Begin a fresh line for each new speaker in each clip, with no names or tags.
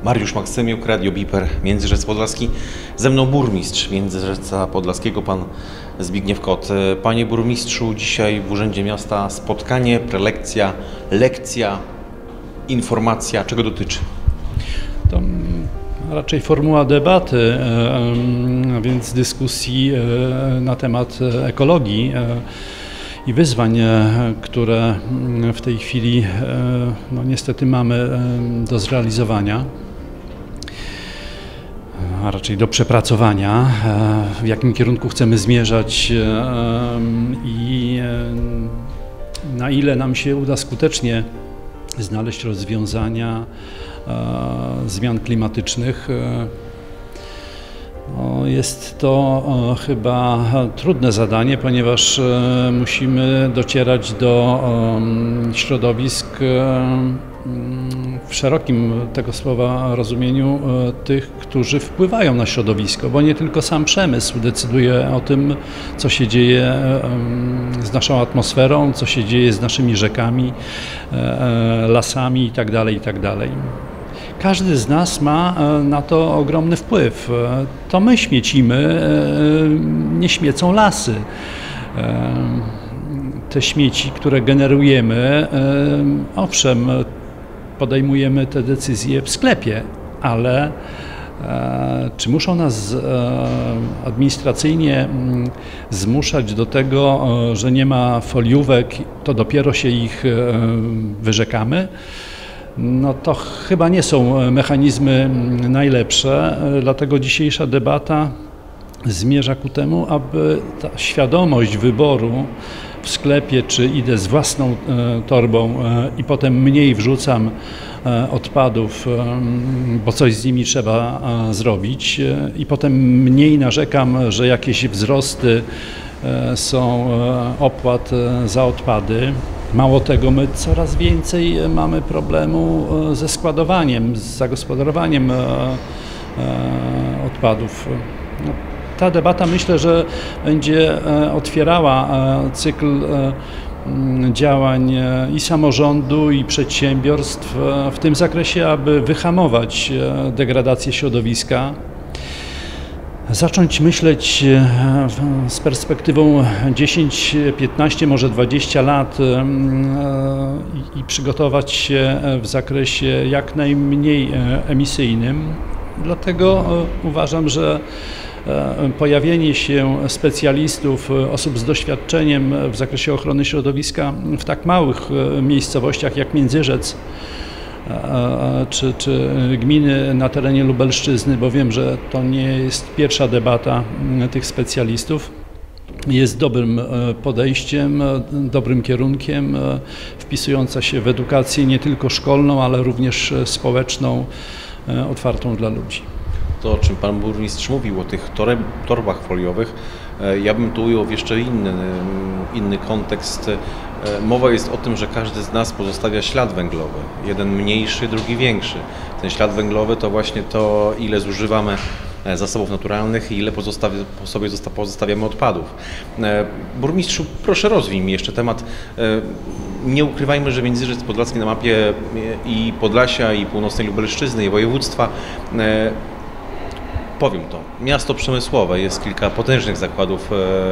Mariusz Maksymiuk, Radio Biper, Międzyrzec Podlaski. Ze mną burmistrz Międzyrzeca Podlaskiego, pan Zbigniew Kot. Panie burmistrzu, dzisiaj w Urzędzie Miasta spotkanie, prelekcja, lekcja, informacja. Czego dotyczy?
To raczej formuła debaty, więc dyskusji na temat ekologii i wyzwań, które w tej chwili niestety mamy do zrealizowania, a raczej do przepracowania, w jakim kierunku chcemy zmierzać i na ile nam się uda skutecznie znaleźć rozwiązania zmian klimatycznych. Jest to chyba trudne zadanie, ponieważ musimy docierać do środowisk w szerokim tego słowa rozumieniu tych, którzy wpływają na środowisko, bo nie tylko sam przemysł decyduje o tym, co się dzieje z naszą atmosferą, co się dzieje z naszymi rzekami, lasami itd., itd. Każdy z nas ma na to ogromny wpływ. To my śmiecimy, nie śmiecą lasy. Te śmieci, które generujemy, owszem, podejmujemy te decyzje w sklepie, ale czy muszą nas administracyjnie zmuszać do tego, że nie ma foliówek, to dopiero się ich wyrzekamy? No to chyba nie są mechanizmy najlepsze, dlatego dzisiejsza debata zmierza ku temu, aby ta świadomość wyboru w sklepie, czy idę z własną torbą i potem mniej wrzucam odpadów, bo coś z nimi trzeba zrobić, i potem mniej narzekam, że jakieś wzrosty są opłat za odpady. Mało tego, my coraz więcej mamy problemu ze składowaniem, z zagospodarowaniem odpadów. Ta debata, myślę, że będzie otwierała cykl działań i samorządu, i przedsiębiorstw w tym zakresie, aby wyhamować degradację środowiska, zacząć myśleć z perspektywą 10, 15, może 20 lat i przygotować się w zakresie jak najmniej emisyjnym. Dlatego uważam, że pojawienie się specjalistów, osób z doświadczeniem w zakresie ochrony środowiska w tak małych miejscowościach jak Międzyrzec czy gminy na terenie Lubelszczyzny, bo wiem, że to nie jest pierwsza debata tych specjalistów, jest dobrym podejściem, dobrym kierunkiem, wpisująca się w edukację nie tylko szkolną, ale również społeczną, otwartą dla ludzi.
To, o czym pan burmistrz mówił, o tych torbach foliowych, ja bym tu ujął w jeszcze inny kontekst. Mowa jest o tym, że każdy z nas pozostawia ślad węglowy. Jeden mniejszy, drugi większy. Ten ślad węglowy to właśnie to, ile zużywamy zasobów naturalnych i ile po sobie pozostawiamy odpadów. Burmistrzu, proszę rozwij mi jeszcze temat. Nie ukrywajmy, że Międzyrzec Podlaski na mapie i Podlasia, i północnej Lubelszczyzny, i województwa, powiem to, miasto przemysłowe, jest kilka potężnych zakładów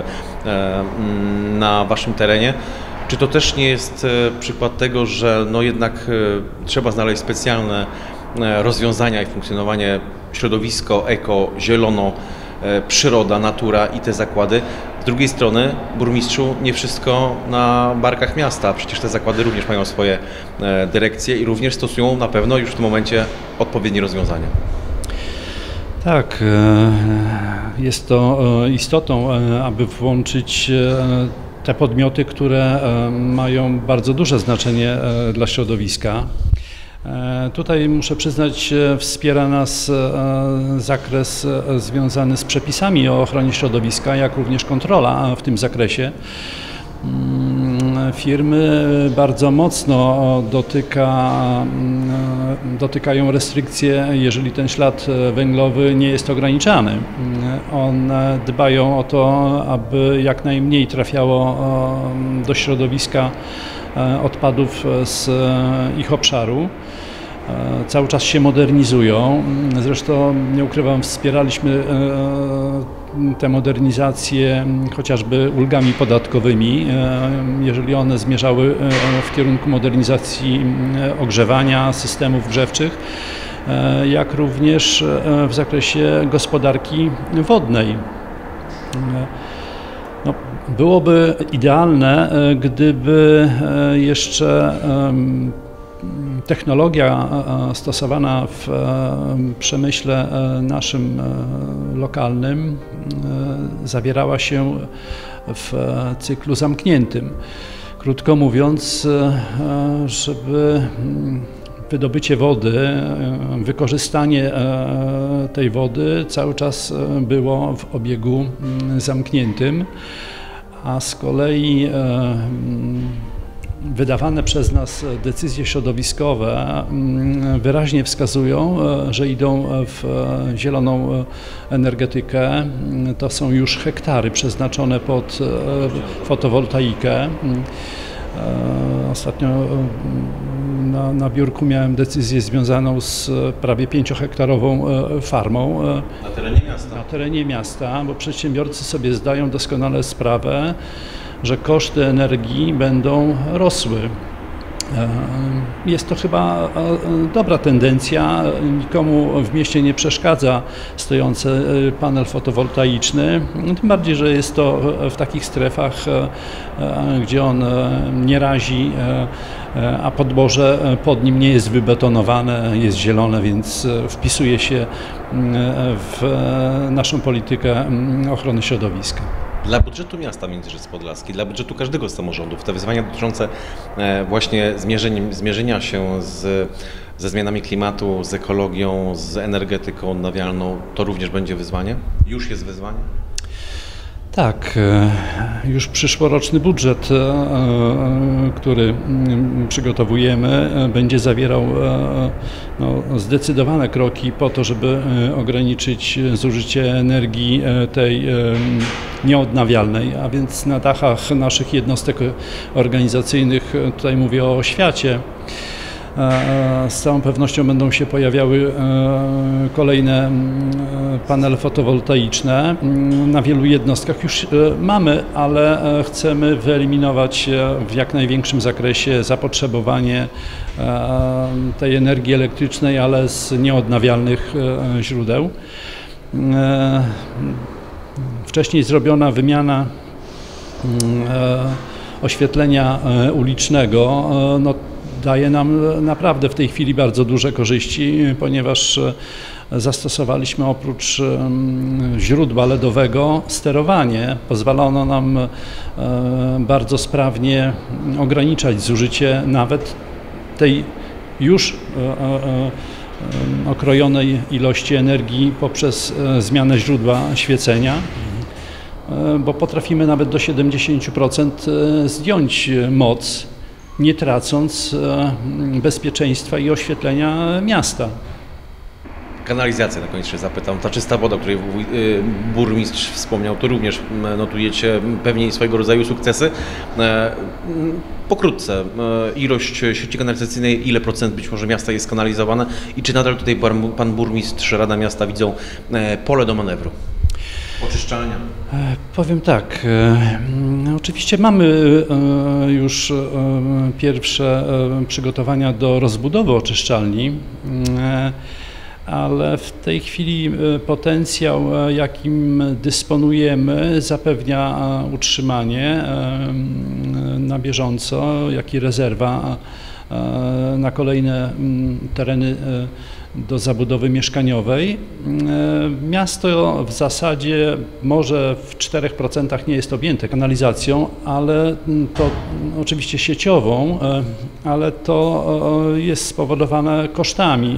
na waszym terenie. Czy to też nie jest przykład tego, że jednak trzeba znaleźć specjalne rozwiązania i funkcjonowanie środowisko, eko, zielono, przyroda, natura i te zakłady? Z drugiej strony, burmistrzu, nie wszystko na barkach miasta, przecież te zakłady również mają swoje dyrekcje i również stosują na pewno już w tym momencie odpowiednie rozwiązania.
Tak, jest to istotą, aby włączyć te podmioty, które mają bardzo duże znaczenie dla środowiska. Tutaj muszę przyznać, wspiera nas zakres związany z przepisami o ochronie środowiska, jak również kontrola w tym zakresie. Firmy bardzo mocno dotykają restrykcje, jeżeli ten ślad węglowy nie jest ograniczany. One dbają o to, aby jak najmniej trafiało do środowiska odpadów z ich obszaru. cały czas się modernizują. Zresztą, nie ukrywam, wspieraliśmy te modernizacje chociażby ulgami podatkowymi, jeżeli one zmierzały w kierunku modernizacji ogrzewania systemów grzewczych, jak również w zakresie gospodarki wodnej. No, byłoby idealne, gdyby jeszcze technologia stosowana w przemyśle naszym lokalnym zawierała się w cyklu zamkniętym. Krótko mówiąc, żeby wydobycie wody, wykorzystanie tej wody cały czas było w obiegu zamkniętym, a z kolei wydawane przez nas decyzje środowiskowe wyraźnie wskazują, że idą w zieloną energetykę. To są już hektary przeznaczone pod fotowoltaikę. Ostatnio na biurku miałem decyzję związaną z prawie 5-hektarową farmą.
Na terenie miasta?
Na terenie miasta, bo przedsiębiorcy sobie zdają doskonale sprawę, że koszty energii będą rosły. Jest to chyba dobra tendencja, nikomu w mieście nie przeszkadza stojący panel fotowoltaiczny, tym bardziej, że jest to w takich strefach, gdzie on nie razi, a podłoże pod nim nie jest wybetonowane, jest zielone, więc wpisuje się w naszą politykę ochrony środowiska.
Dla budżetu miasta Międzyrzec Podlaski, dla budżetu każdego z samorządów, te wyzwania dotyczące właśnie zmierzenia się ze zmianami klimatu, z ekologią, z energetyką odnawialną, to również będzie wyzwanie? Już jest wyzwanie?
Tak, już przyszłoroczny budżet, który przygotowujemy, będzie zawierał zdecydowane kroki po to, żeby ograniczyć zużycie energii tej nieodnawialnej, a więc na dachach naszych jednostek organizacyjnych, tutaj mówię o oświacie, z całą pewnością będą się pojawiały kolejne panele fotowoltaiczne. Na wielu jednostkach już mamy, ale chcemy wyeliminować w jak największym zakresie zapotrzebowanie tej energii elektrycznej, ale z nieodnawialnych źródeł. Wcześniej zrobiona wymiana oświetlenia ulicznego daje nam naprawdę w tej chwili bardzo duże korzyści, ponieważ zastosowaliśmy oprócz źródła LEDowego sterowanie. Pozwala ono nam bardzo sprawnie ograniczać zużycie nawet tej już okrojonej ilości energii poprzez zmianę źródła świecenia, bo potrafimy nawet do 70% zdjąć moc, nie tracąc bezpieczeństwa i oświetlenia miasta.
Kanalizację na koniec się zapytam. Ta czysta woda, o której burmistrz wspomniał, to również notujecie pewnie swojego rodzaju sukcesy. Pokrótce, ilość sieci kanalizacyjnej, ile procent być może miasta jest skanalizowane i czy nadal tutaj pan burmistrz, Rada Miasta widzą pole do manewru? Oczyszczalnia?
Powiem tak, oczywiście mamy już pierwsze przygotowania do rozbudowy oczyszczalni, ale w tej chwili potencjał, jakim dysponujemy, zapewnia utrzymanie na bieżąco, jak i rezerwa na kolejne tereny do zabudowy mieszkaniowej. Miasto w zasadzie może w 4% nie jest objęte kanalizacją, ale to oczywiście sieciową, ale to jest spowodowane kosztami.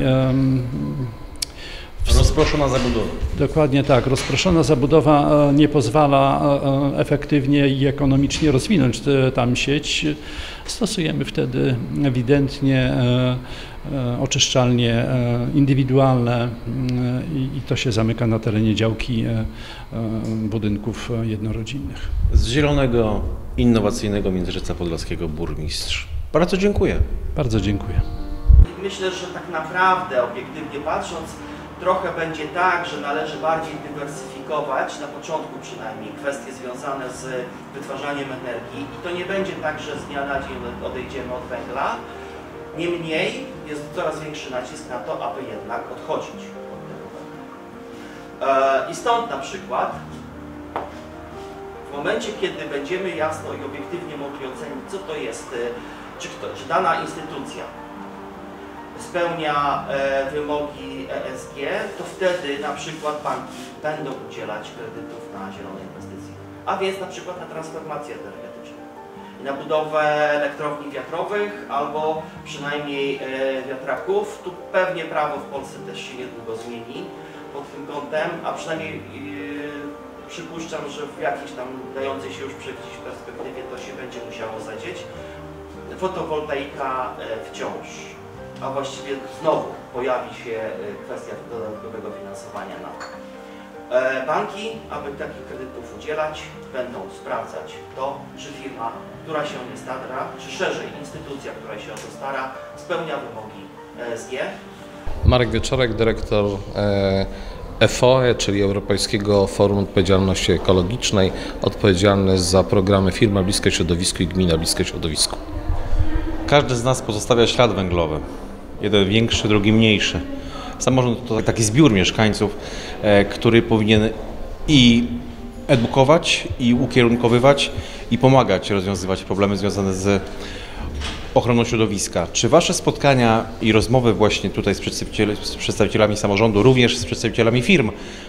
Rozproszona zabudowa.
Dokładnie tak. Rozproszona zabudowa nie pozwala efektywnie i ekonomicznie rozwinąć tam sieć. Stosujemy wtedy ewidentnie oczyszczalnie indywidualne i to się zamyka na terenie działki budynków jednorodzinnych.
Z zielonego, innowacyjnego Międzyrzeca Podlaskiego burmistrz. Bardzo dziękuję.
Bardzo dziękuję.
myślę, że tak naprawdę, obiektywnie patrząc, trochę będzie tak, że należy bardziej dywersyfikować, na początku przynajmniej, kwestie związane z wytwarzaniem energii i to nie będzie tak, że z dnia na dzień odejdziemy od węgla. Niemniej jest coraz większy nacisk na to, aby jednak odchodzić od tego węgla. I stąd na przykład w momencie, kiedy będziemy jasno i obiektywnie mogli ocenić, co to jest, czy dana instytucja spełnia wymogi ESG, to wtedy na przykład banki będą udzielać kredytów na zielone inwestycje, a więc na przykład na transformację energetyczną i na budowę elektrowni wiatrowych albo przynajmniej wiatraków. Tu pewnie prawo w Polsce też się niedługo zmieni pod tym kątem, a przynajmniej przypuszczam, że w jakiejś tam dającej się już przewidzieć perspektywie to się będzie musiało zadzieć. Fotowoltaika wciąż, a właściwie znowu pojawi się kwestia dodatkowego finansowania na to. Banki, aby takich kredytów udzielać, będą sprawdzać to, czy firma, która się o nie stara, czy szerzej instytucja, która się o to stara, spełnia wymogi ESG.
Marek Wieczorek, dyrektor EFOE, czyli Europejskiego Forum Odpowiedzialności Ekologicznej, odpowiedzialny za programy Firma Bliska Środowisku i Gmina Bliska Środowisku.
Każdy z nas pozostawia ślad węglowy. Jeden większy, drugi mniejszy. Samorząd to taki zbiór mieszkańców, który powinien i edukować, i ukierunkowywać, i pomagać rozwiązywać problemy związane z ochroną środowiska. Czy Wasze spotkania i rozmowy właśnie tutaj z przedstawicielami samorządu, również z przedstawicielami firm,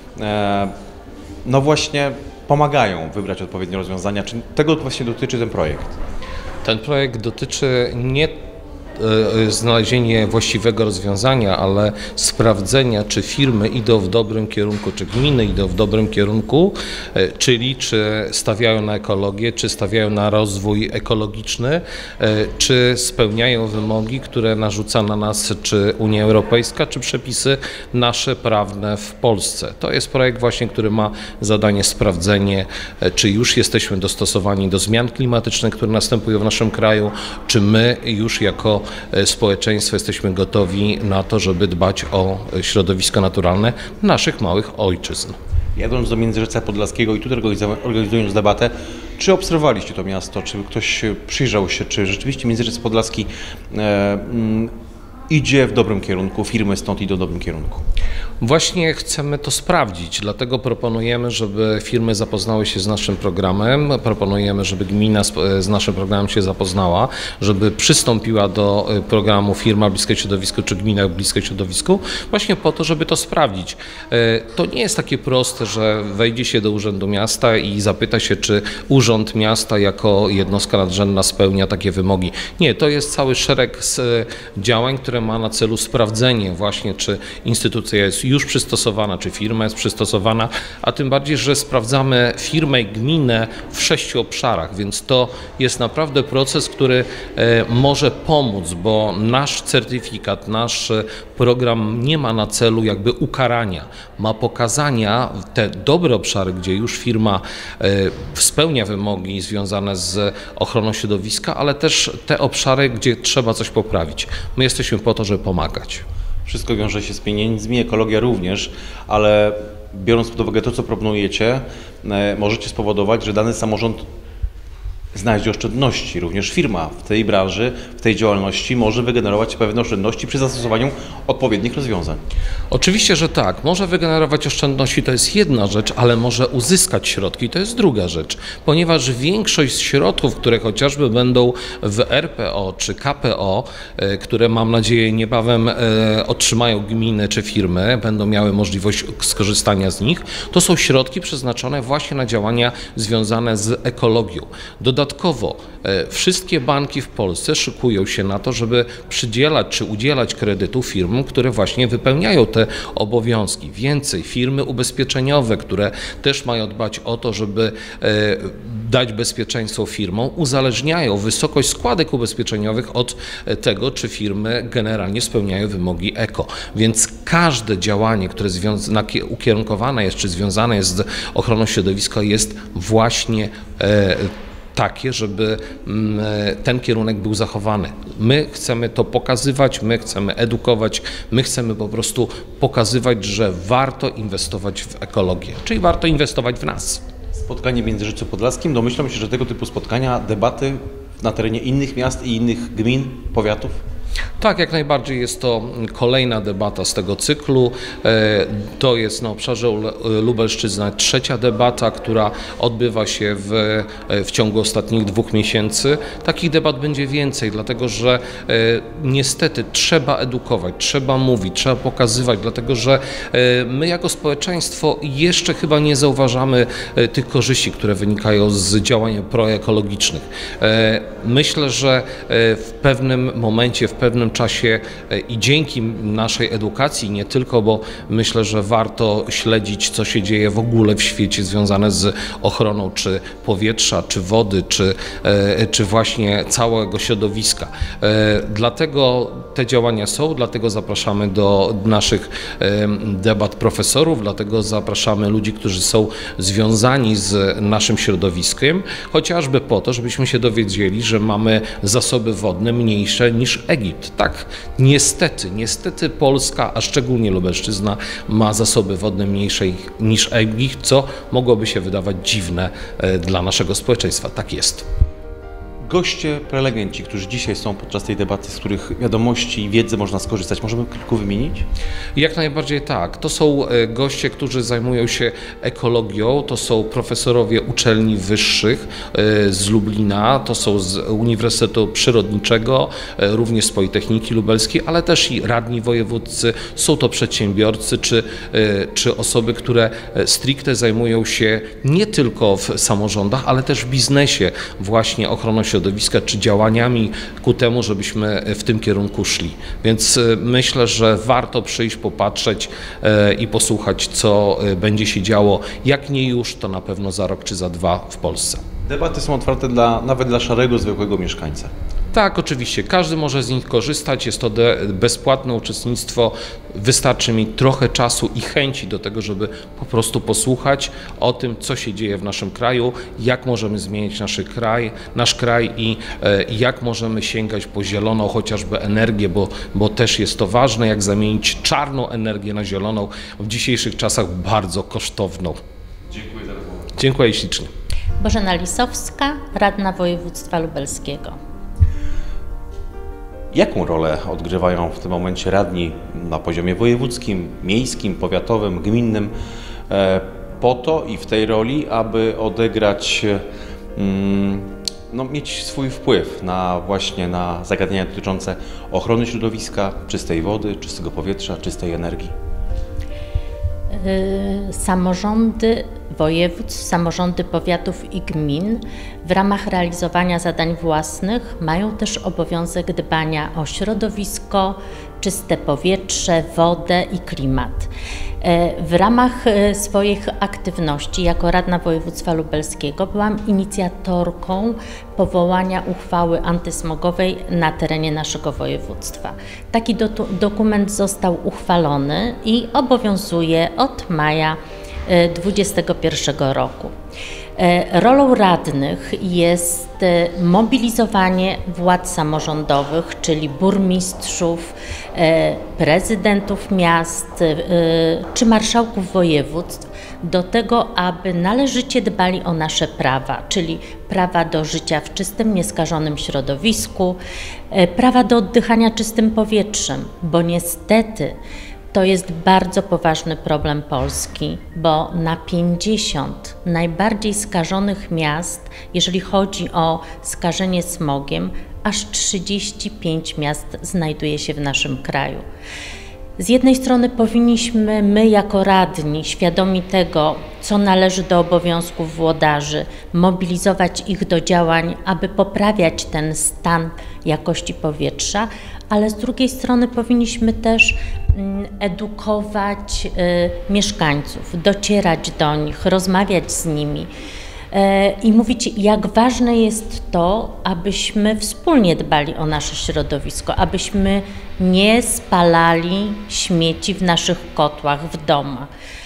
no właśnie pomagają wybrać odpowiednie rozwiązania? Czy tego właśnie dotyczy ten projekt?
Ten projekt dotyczy nie znalezienia właściwego rozwiązania, ale sprawdzenia, czy firmy idą w dobrym kierunku, czy gminy idą w dobrym kierunku, czyli czy stawiają na ekologię, czy stawiają na rozwój ekologiczny, czy spełniają wymogi, które narzuca na nas czy Unia Europejska, czy przepisy nasze prawne w Polsce. To jest projekt właśnie, który ma zadanie sprawdzenie, czy już jesteśmy dostosowani do zmian klimatycznych, które następują w naszym kraju, czy my już jako społeczeństwo jesteśmy gotowi na to, żeby dbać o środowisko naturalne naszych małych ojczyzn.
Jadąc do Międzyrzecia Podlaskiego i tutaj organizując debatę, czy obserwowaliście to miasto, czy ktoś przyjrzał się, czy rzeczywiście Międzyrzec Podlaski idzie w dobrym kierunku, firmy stąd idą w dobrym kierunku?
Właśnie chcemy to sprawdzić, dlatego proponujemy, żeby firmy zapoznały się z naszym programem, proponujemy, żeby gmina z naszym programem się zapoznała, żeby przystąpiła do programu Firma Bliska Środowisku czy Gmina Bliska Środowisku, właśnie po to, żeby to sprawdzić. To nie jest takie proste, że wejdzie się do Urzędu Miasta i zapyta się, czy Urząd Miasta jako jednostka nadrzędna spełnia takie wymogi. Nie, to jest cały szereg działań, które ma na celu sprawdzenie właśnie, czy instytucja jest już przystosowana, czy firma jest przystosowana, a tym bardziej, że sprawdzamy firmę i gminę w 6 obszarach, więc to jest naprawdę proces, który może pomóc, bo nasz certyfikat, nasz program nie ma na celu jakby ukarania, ma pokazania te dobre obszary, gdzie już firma spełnia wymogi związane z ochroną środowiska, ale też te obszary, gdzie trzeba coś poprawić. My jesteśmy po to, żeby pomagać.
Wszystko wiąże się z pieniędzmi, ekologia również, ale biorąc pod uwagę to, co proponujecie, możecie spowodować, że dany samorząd znajdzie oszczędności. Również firma w tej branży, w tej działalności może wygenerować pewne oszczędności przy zastosowaniu odpowiednich rozwiązań.
Oczywiście, że tak. Może wygenerować oszczędności, to jest jedna rzecz, ale może uzyskać środki, to jest druga rzecz. Ponieważ większość środków, które chociażby będą w RPO czy KPO, które mam nadzieję niebawem otrzymają gminy czy firmy, będą miały możliwość skorzystania z nich, to są środki przeznaczone właśnie na działania związane z ekologią. Dodatkowo wszystkie banki w Polsce szykują się na to, żeby przydzielać czy udzielać kredytu firmom, które właśnie wypełniają te obowiązki. Więcej, firmy ubezpieczeniowe, które też mają dbać o to, żeby dać bezpieczeństwo firmom, uzależniają wysokość składek ubezpieczeniowych od tego, czy firmy generalnie spełniają wymogi eko. Więc każde działanie, które ukierunkowane jest, czy związane jest z ochroną środowiska, jest właśnie takie, żeby ten kierunek był zachowany. My chcemy to pokazywać, my chcemy edukować, my chcemy po prostu pokazywać, że warto inwestować w ekologię, czyli warto inwestować w nas.
Spotkanie w Międzyrzeczu Podlaskim. Domyślam się, że tego typu spotkania, debaty na terenie innych miast i innych gmin, powiatów?
Tak, jak najbardziej jest to kolejna debata z tego cyklu. To jest na obszarze Lubelszczyzna trzecia debata, która odbywa się w ciągu ostatnich 2 miesięcy. Takich debat będzie więcej, dlatego że niestety trzeba edukować, trzeba mówić, trzeba pokazywać, dlatego że my jako społeczeństwo jeszcze chyba nie zauważamy tych korzyści, które wynikają z działań proekologicznych. Myślę, że w pewnym momencie, w pewnym czasie i dzięki naszej edukacji, nie tylko, bo myślę, że warto śledzić, co się dzieje w ogóle w świecie związane z ochroną czy powietrza, czy wody, czy właśnie całego środowiska. Dlatego te działania są, dlatego zapraszamy do naszych debat profesorów, dlatego zapraszamy ludzi, którzy są związani z naszym środowiskiem, chociażby po to, żebyśmy się dowiedzieli, że mamy zasoby wodne mniejsze niż Egipt. Tak, niestety Polska, a szczególnie Lubelszczyzna, ma zasoby wodne mniejsze niż Egipt, co mogłoby się wydawać dziwne dla naszego społeczeństwa. Tak jest.
Goście, prelegenci, którzy dzisiaj są podczas tej debaty, z których wiadomości i wiedzy można skorzystać, możemy kilku wymienić?
Jak najbardziej tak. To są goście, którzy zajmują się ekologią, to są profesorowie uczelni wyższych z Lublina, to są z Uniwersytetu Przyrodniczego, również z Politechniki Lubelskiej, ale też i radni wojewódzcy, są to przedsiębiorcy czy osoby, które stricte zajmują się nie tylko w samorządach, ale też w biznesie właśnie ochroną środowiska, czy działaniami ku temu, żebyśmy w tym kierunku szli. Więc myślę, że warto przyjść, popatrzeć i posłuchać, co będzie się działo. Jak nie już, to na pewno za rok czy za 2 w Polsce.
Debaty są otwarte nawet dla szarego, zwykłego mieszkańca.
Tak, oczywiście. Każdy może z nich korzystać. Jest to bezpłatne uczestnictwo. Wystarczy mieć trochę czasu i chęci do tego, żeby po prostu posłuchać o tym, co się dzieje w naszym kraju, jak możemy zmienić nasz kraj i jak możemy sięgać po zieloną chociażby energię, bo też jest to ważne, jak zamienić czarną energię na zieloną, w dzisiejszych czasach bardzo kosztowną.
Dziękuję za rozmowę.
Dziękuję ślicznie.
Bożena Lisowska, radna województwa lubelskiego.
Jaką rolę odgrywają w tym momencie radni na poziomie wojewódzkim, miejskim, powiatowym, gminnym po to i w tej roli, aby odegrać, mieć swój wpływ właśnie na zagadnienia dotyczące ochrony środowiska, czystej wody, czystego powietrza, czystej energii?
Samorządy województw, samorządy powiatów i gmin w ramach realizowania zadań własnych mają też obowiązek dbania o środowisko, czyste powietrze, wodę i klimat. W ramach swoich aktywności jako radna województwa lubelskiego byłam inicjatorką powołania uchwały antysmogowej na terenie naszego województwa. Taki dokument został uchwalony i obowiązuje od maja 2021 roku. Rolą radnych jest mobilizowanie władz samorządowych, czyli burmistrzów, prezydentów miast czy marszałków województw do tego, aby należycie dbali o nasze prawa, czyli prawa do życia w czystym, nieskażonym środowisku, prawa do oddychania czystym powietrzem, bo niestety to jest bardzo poważny problem Polski, bo na 50 najbardziej skażonych miast, jeżeli chodzi o skażenie smogiem, aż 35 miast znajduje się w naszym kraju. Z jednej strony powinniśmy my jako radni, świadomi tego, co należy do obowiązków włodarzy, mobilizować ich do działań, aby poprawiać ten stan jakości powietrza, ale z drugiej strony powinniśmy też edukować mieszkańców, docierać do nich, rozmawiać z nimi i mówić, jak ważne jest to, abyśmy wspólnie dbali o nasze środowisko, abyśmy nie spalali śmieci w naszych kotłach w domach,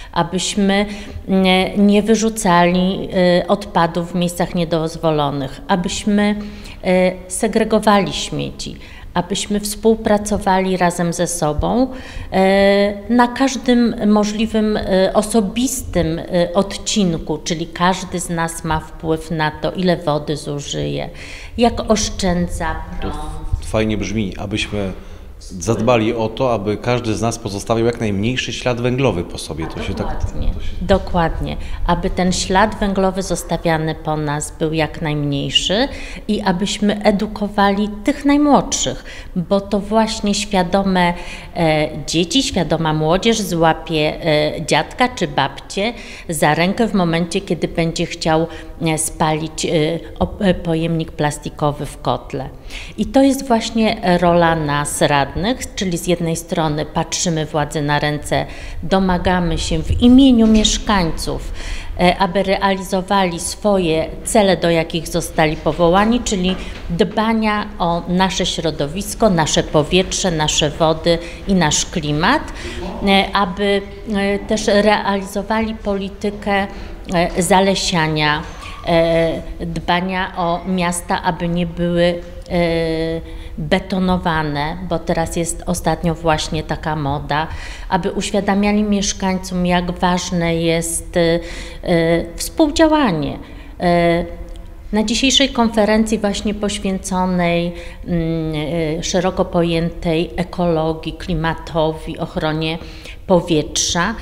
abyśmy nie wyrzucali odpadów w miejscach niedozwolonych, abyśmy segregowali śmieci, abyśmy współpracowali razem ze sobą na każdym możliwym osobistym odcinku, czyli każdy z nas ma wpływ na to, ile wody zużyje, jak oszczędza prąd.
Fajnie brzmi, abyśmy zadbali o to, aby każdy z nas pozostawiał jak najmniejszy ślad węglowy po sobie.
Dokładnie. Aby ten ślad węglowy zostawiany po nas był jak najmniejszy i abyśmy edukowali tych najmłodszych, bo to właśnie świadome dzieci, świadoma młodzież złapie dziadka czy babcię za rękę w momencie, kiedy będzie chciał spalić pojemnik plastikowy w kotle. I to jest właśnie rola nas radnych, czyli z jednej strony patrzymy władzy na ręce, domagamy się w imieniu mieszkańców, aby realizowali swoje cele, do jakich zostali powołani, czyli dbania o nasze środowisko, nasze powietrze, nasze wody i nasz klimat, aby też realizowali politykę zalesiania, dbania o miasta, aby nie były betonowane, bo teraz jest ostatnio właśnie taka moda, aby uświadamiali mieszkańcom, jak ważne jest współdziałanie. Na dzisiejszej konferencji właśnie poświęconej szeroko pojętej ekologii, klimatowi, ochronie powietrza,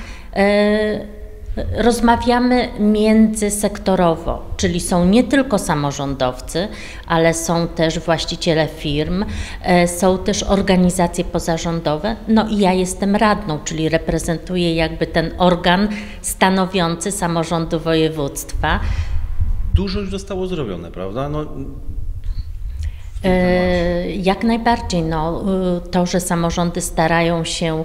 rozmawiamy międzysektorowo, czyli są nie tylko samorządowcy, ale są też właściciele firm, są też organizacje pozarządowe, no i ja jestem radną, czyli reprezentuję jakby ten organ stanowiący samorządu województwa.
Dużo już zostało zrobione, prawda?
Jak najbardziej. To, że samorządy starają się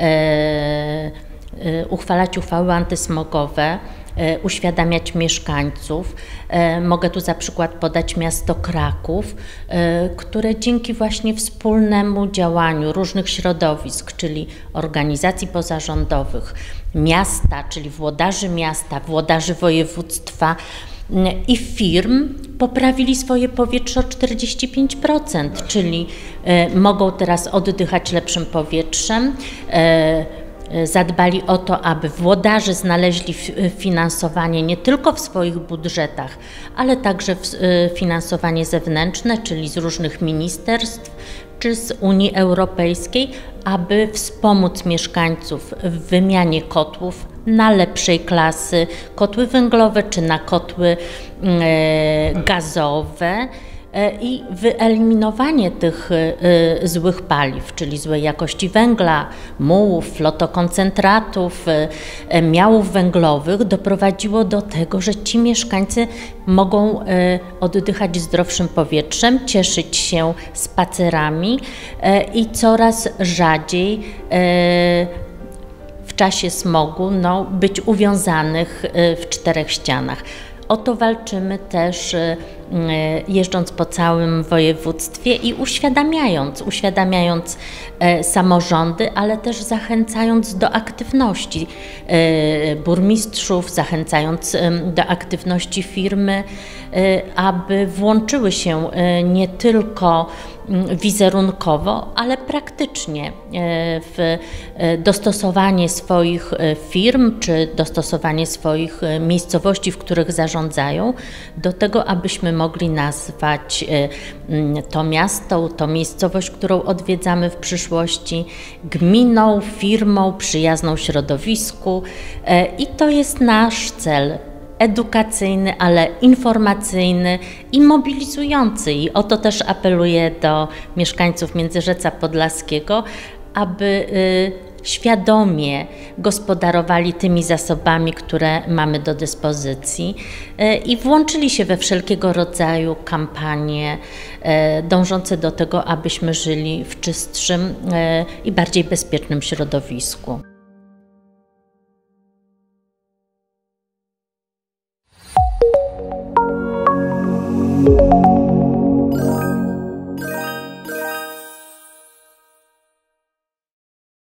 uchwalać uchwały antysmogowe, uświadamiać mieszkańców. Mogę tu za przykład podać miasto Kraków, które dzięki właśnie wspólnemu działaniu różnych środowisk, czyli organizacji pozarządowych, miasta, czyli włodarzy miasta, włodarzy województwa i firm, poprawili swoje powietrze o 45%, czyli mogą teraz oddychać lepszym powietrzem. Zadbali o to, aby włodarze znaleźli finansowanie nie tylko w swoich budżetach, ale także finansowanie zewnętrzne, czyli z różnych ministerstw czy z Unii Europejskiej, aby wspomóc mieszkańców w wymianie kotłów na lepszej klasy, kotły węglowe czy na kotły gazowe. I wyeliminowanie tych złych paliw, czyli złej jakości węgla, mułów, flotokoncentratów, miałów węglowych doprowadziło do tego, że ci mieszkańcy mogą oddychać zdrowszym powietrzem, cieszyć się spacerami i coraz rzadziej w czasie smogu być uwiązanych w czterech ścianach. O to walczymy też jeżdżąc po całym województwie i uświadamiając samorządy, ale też zachęcając do aktywności burmistrzów, zachęcając do aktywności firmy, aby włączyły się nie tylko wizerunkowo, ale praktycznie w dostosowanie swoich firm czy dostosowanie swoich miejscowości, w których zarządzają, do tego, abyśmy mogli nazwać to miasto, tą miejscowość, którą odwiedzamy w przyszłości, gminą, firmą przyjazną środowisku i to jest nasz cel. Edukacyjny, ale informacyjny i mobilizujący. I o to też apeluję do mieszkańców Międzyrzeca Podlaskiego, aby świadomie gospodarowali tymi zasobami, które mamy do dyspozycji i włączyli się we wszelkiego rodzaju kampanie dążące do tego, abyśmy żyli w czystszym i bardziej bezpiecznym środowisku.